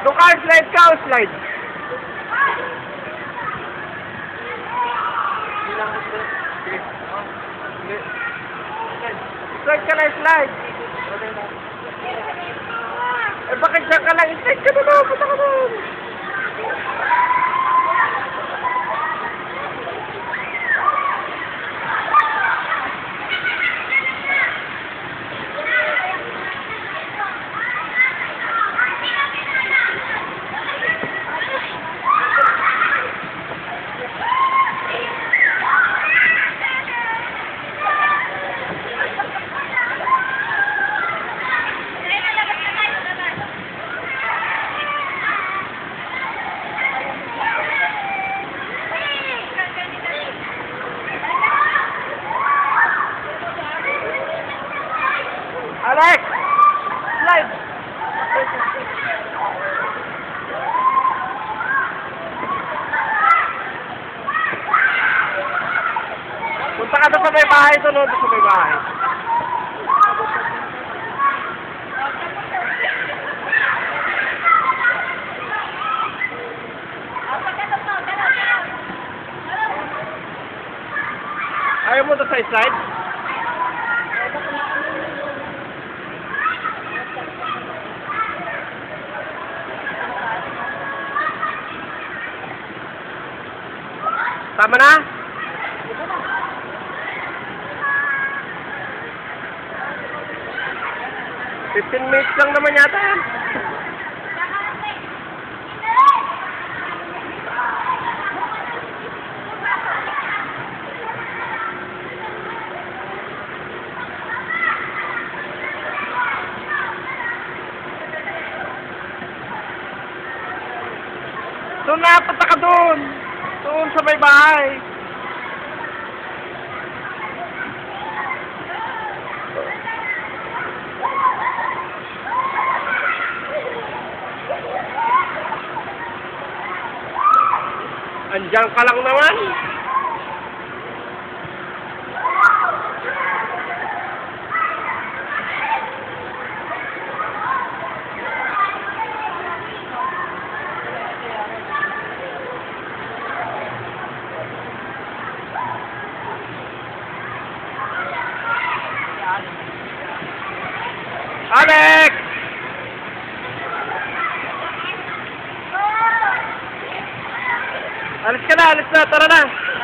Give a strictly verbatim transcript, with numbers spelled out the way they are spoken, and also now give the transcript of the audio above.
Doon ka, slide ka o slide? Slide ka na, slide. Eh, bakit siya ka lang? Slide ka na na, punta ka doon. Alex! Slide! Punta ka doon sa may bahay, sunod sa may bahay. Ayaw mo doon sa slide? Tama na? fifteen minutes lang naman yata yan. Doon na, punta ka doon. Doon sa may bahay. Andiyan ka lang naman. Alex! Alis ka na, alis na, tara na!